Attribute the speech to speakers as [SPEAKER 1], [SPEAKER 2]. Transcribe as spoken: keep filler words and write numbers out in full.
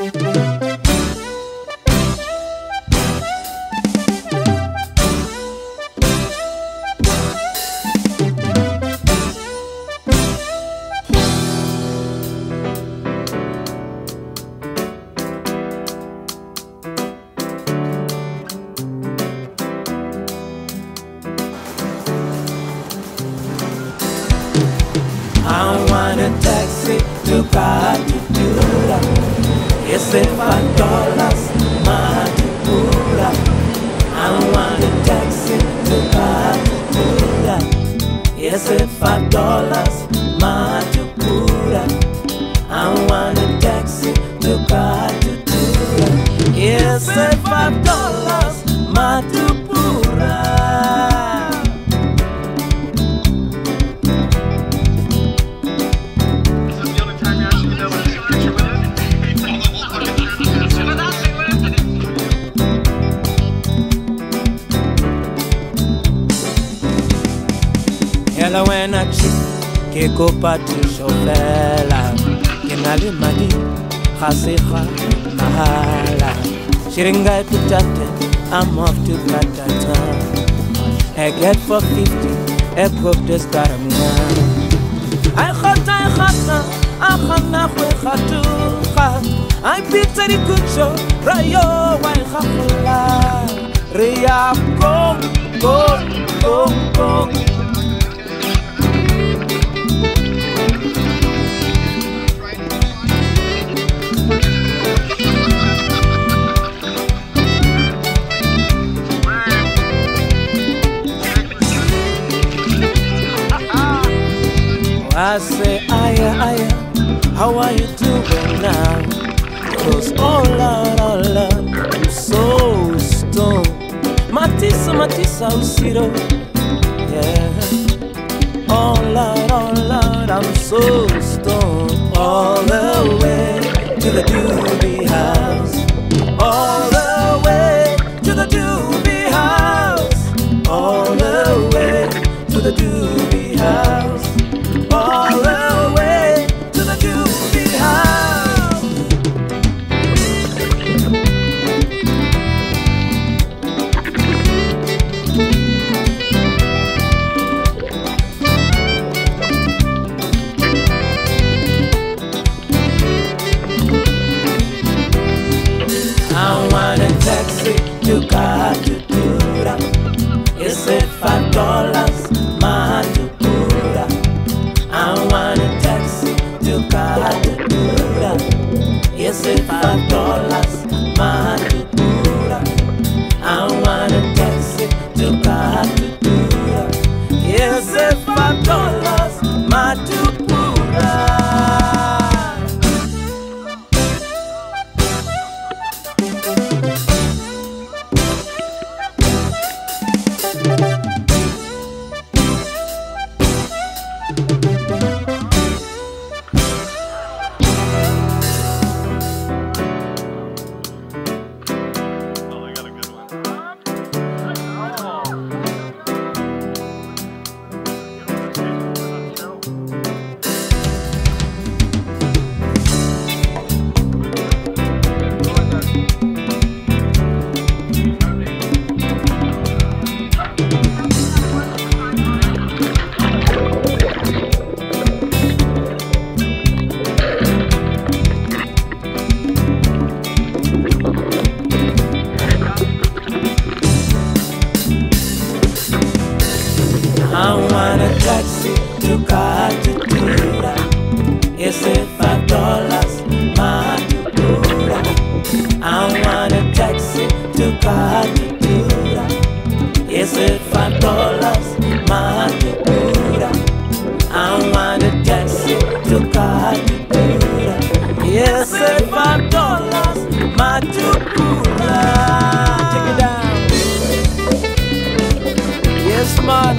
[SPEAKER 1] I want a taxi to Katukura. Ese five dollars, Matukura. I want a taxi to Katukura. Ese five dollars, Matukura. I want a taxi to Katukura. Ese five dollars, Matukura. Hello when I chick, ke kopa tu shofela, ke nali madi, khasika mahala. Shiringa putate, I'm off to Katata. I get for fifty, I cook this caramina. I khata, I khata, I khana khwe khatuha. I pizza di kucho, rayo wai khakula. Riya kong, kong, kong, kong. I say, aya, aya, how are you doing now? Cause oh Lord, oh Lord, I'm so stoned. Matissa, Matissa, Usiro, yeah. Oh Lord, oh Lord, I'm so stoned. All the way to the doobie house. All the way to the doobie house. All the way to the doobie house. All the way to the doobie house. I want a taxi to Katukura. It's a five dollars, Matukura. I want a taxi to Katukura. Yes, it's five dollars, Matukura. I want a taxi to Katukura. Yes, it's five dollars, Matukura. I want a taxi to Katukura. It's a five dollars, Matukura. I want a taxi to Katukura. It's a five dollars, Matukura. I want a taxi to Katukura. It's a five dollars, Matukura. Take it down. Yes, man.